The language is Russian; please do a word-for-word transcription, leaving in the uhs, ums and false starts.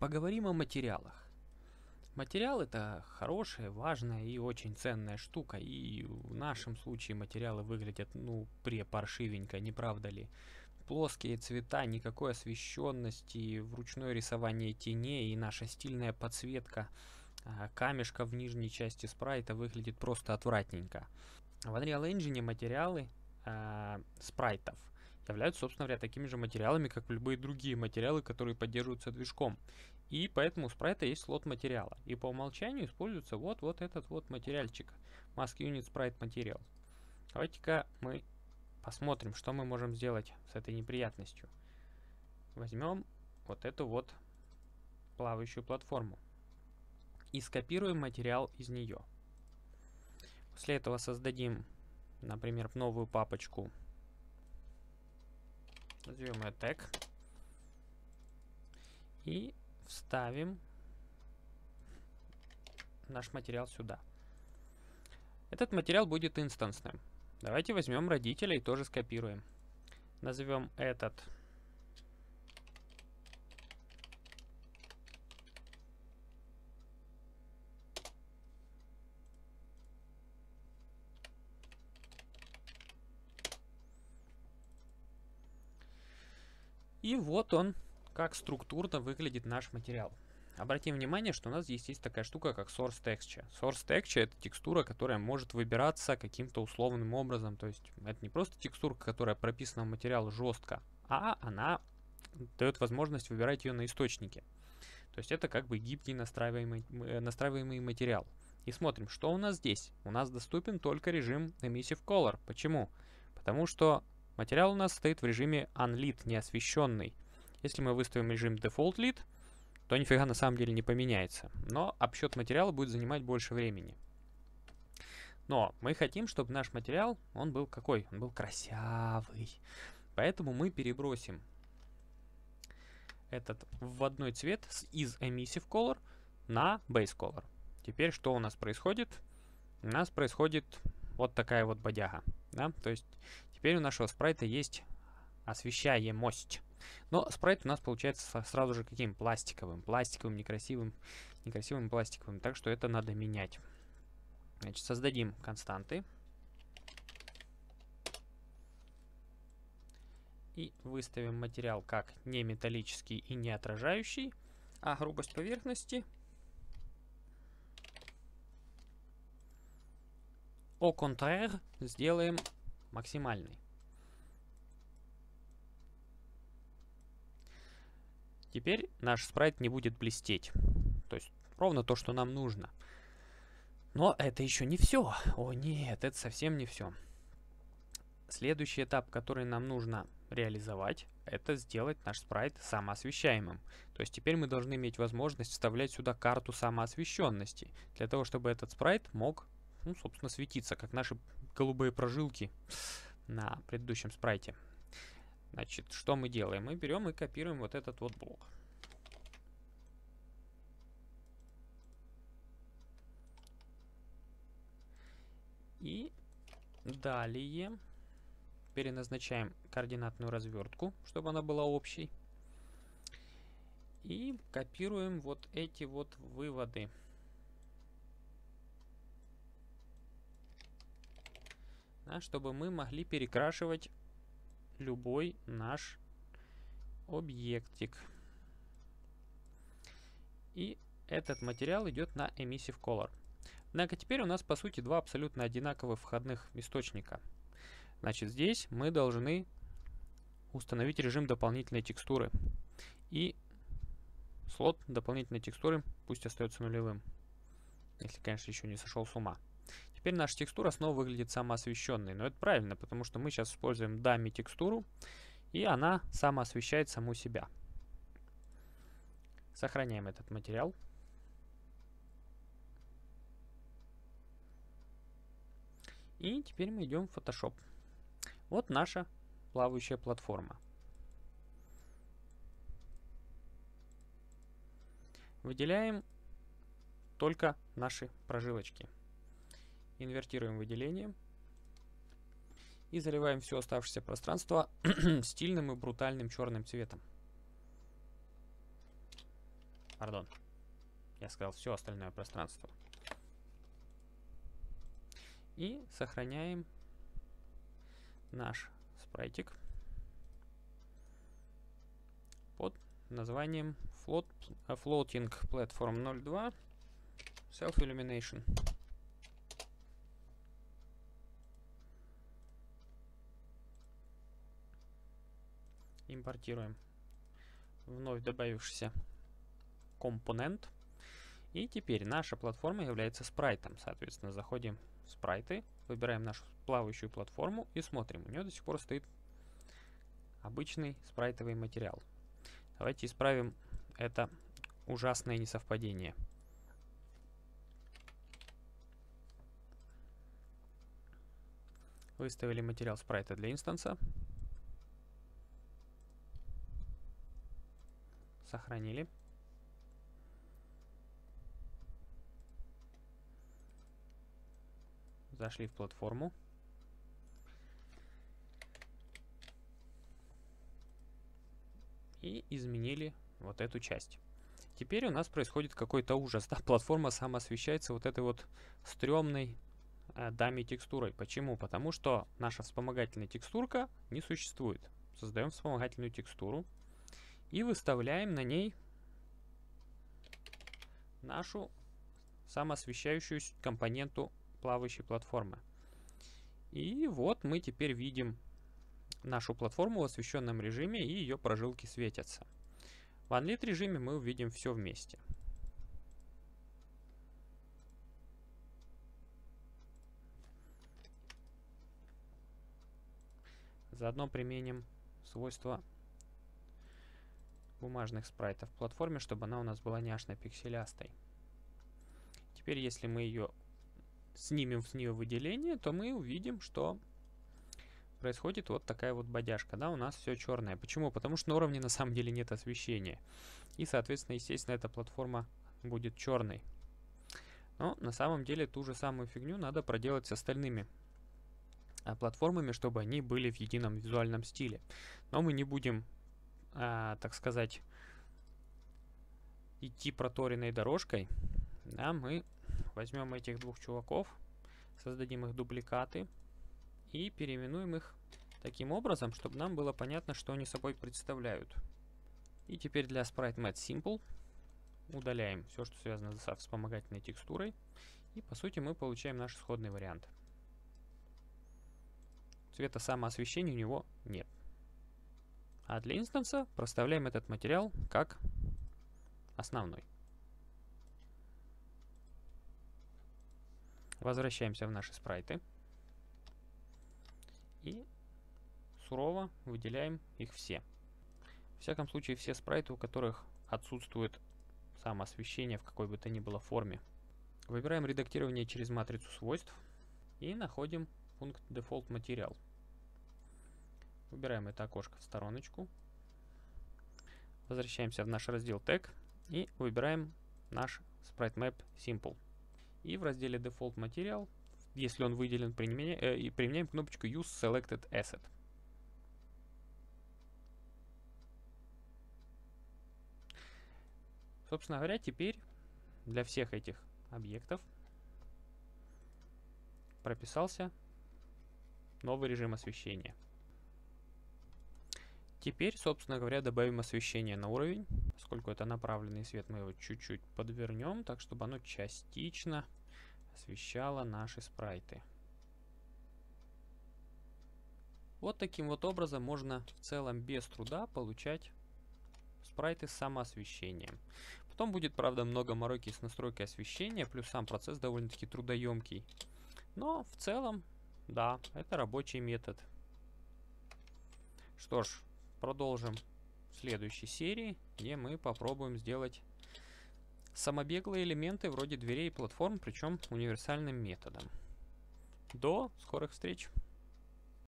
Поговорим о материалах. Материал — это хорошая, важная и очень ценная штука. И в нашем случае материалы выглядят, ну, препаршивенько, не правда ли? Плоские цвета, никакой освещенности, вручное рисование теней и наша стильная подсветка а, камешка в нижней части спрайта выглядит просто отвратненько. В Unreal Engine материалы а, спрайтов являются, собственно говоря, такими же материалами, как любые другие материалы, которые поддерживаются движком. И поэтому у спрайта есть слот материала. И по умолчанию используется вот, вот этот вот материальчик. Mask Unit Sprite Material. Давайте-ка мы посмотрим, что мы можем сделать с этой неприятностью. Возьмем вот эту вот плавающую платформу и скопируем материал из нее. После этого создадим, например, новую папочку. Назовем ее Tag. И вставим наш материал сюда. Этот материал будет инстансным. Давайте возьмем родителя и тоже скопируем. Назовем этот и вот он, как структурно выглядит наш материал. Обратим внимание, что у нас здесь есть такая штука, как Source Texture. Source Texture — это текстура, которая может выбираться каким-то условным образом. То есть это не просто текстура, которая прописана в материал жестко, а она дает возможность выбирать ее на источнике. То есть это как бы гибкий настраиваемый, настраиваемый материал. И смотрим, что у нас здесь. У нас доступен только режим Emissive Color. Почему? Потому что материал у нас стоит в режиме Unlit, неосвещенный. Если мы выставим режим Default Lit, то нифига на самом деле не поменяется. Но обсчет материала будет занимать больше времени. Но мы хотим, чтобы наш материал, он был какой? Он был красивый. Поэтому мы перебросим этот вводной цвет из Emissive Color на Base Color. Теперь что у нас происходит? У нас происходит вот такая вот бодяга. Да? То есть теперь у нашего спрайта есть освещаемость. Но спрайт у нас получается сразу же каким? Пластиковым. Пластиковым, некрасивым, некрасивым пластиковым. Так что это надо менять. Значит, создадим константы. И выставим материал как не металлический и не отражающий. А грубость поверхности au contraire сделаем максимальной. Теперь наш спрайт не будет блестеть. То есть ровно то, что нам нужно. Но это еще не все. О нет, это совсем не все. Следующий этап, который нам нужно реализовать, это сделать наш спрайт самоосвещаемым. То есть теперь мы должны иметь возможность вставлять сюда карту самоосвещенности, для того, чтобы этот спрайт мог, ну, собственно, светиться, как наши голубые прожилки на предыдущем спрайте. Значит, что мы делаем? Мы берем и копируем вот этот вот блок. И далее переназначаем координатную развертку, чтобы она была общей. И копируем вот эти вот выводы. Да, чтобы мы могли перекрашивать любой наш объектик. И этот материал идет на Emissive Color. Однако теперь у нас по сути два абсолютно одинаковых входных источника. Значит, здесь мы должны установить режим дополнительной текстуры. И слот дополнительной текстуры пусть остается нулевым. Если, конечно, еще не сошел с ума. Теперь наша текстура снова выглядит самоосвещенной. Но это правильно, потому что мы сейчас используем дамми текстуру, и она самоосвещает саму себя. Сохраняем этот материал. И теперь мы идем в Photoshop. Вот наша плавающая платформа. Выделяем только наши прожилочки. Инвертируем выделение. И заливаем все оставшееся пространство стильным и брутальным черным цветом. Пардон. Я сказал все остальное пространство. И сохраняем наш спрайтик под названием Float, uh, Floating Platform ноль два Self Illumination. Импортируем вновь добавившийся компонент. И теперь наша платформа является спрайтом. Соответственно, заходим в спрайты, выбираем нашу плавающую платформу и смотрим. У нее до сих пор стоит обычный спрайтовый материал. Давайте исправим это ужасное несовпадение. Выставили материал спрайта для инстанса. Сохранили. Зашли в платформу. И изменили вот эту часть. Теперь у нас происходит какой-то ужас. Да? Платформа самоосвещается вот этой вот стрёмной э, дами текстурой. Почему? Потому что наша вспомогательная текстурка не существует. Создаем вспомогательную текстуру и выставляем на ней нашу самоосвещающуюся компоненту плавающей платформы. И вот мы теперь видим нашу платформу в освещенном режиме, и ее прожилки светятся. В Unlit режиме мы увидим все вместе. Заодно применим свойства бумажных спрайтов в платформе, чтобы она у нас была няшно-пикселястой. Теперь, если мы ее снимем с нее выделение, то мы увидим, что происходит вот такая вот бодяжка. Да, у нас все черное. Почему? Потому что на уровне на самом деле нет освещения. И, соответственно, естественно, эта платформа будет черной. Но на самом деле ту же самую фигню надо проделать с остальными а, платформами, чтобы они были в едином визуальном стиле. Но мы не будем, а, так сказать, идти проторенной дорожкой. Да, мы возьмем этих двух чуваков, создадим их дубликаты и переименуем их таким образом, чтобы нам было понятно, что они собой представляют. И теперь для Sprite Matte Simple удаляем все, что связано со вспомогательной текстурой. И по сути мы получаем наш исходный вариант. Цвета самоосвещения у него нет. А для инстанса проставляем этот материал как основной. Возвращаемся в наши спрайты. И сурово выделяем их все. В всяком случае, все спрайты, у которых отсутствует самоосвещение в какой бы то ни было форме. Выбираем редактирование через матрицу свойств и находим пункт Default Material. Выбираем это окошко в стороночку. Возвращаемся в наш раздел Tag и выбираем наш Sprite Map Simple. И в разделе Default Material, если он выделен, применя, э, и применяем кнопочку Use Selected Asset. Собственно говоря, теперь для всех этих объектов прописался новый режим освещения. Теперь, собственно говоря, добавим освещение на уровень. Поскольку это направленный свет, мы его чуть-чуть подвернем, так чтобы оно частично освещало наши спрайты. Вот таким вот образом можно в целом без труда получать спрайты с самоосвещением. Потом будет, правда, много мороки с настройкой освещения, плюс сам процесс довольно-таки трудоемкий. Но в целом, да, это рабочий метод. Что ж, продолжим в следующей серии, где мы попробуем сделать самобеглые элементы вроде дверей и платформ, причем универсальным методом. До скорых встреч!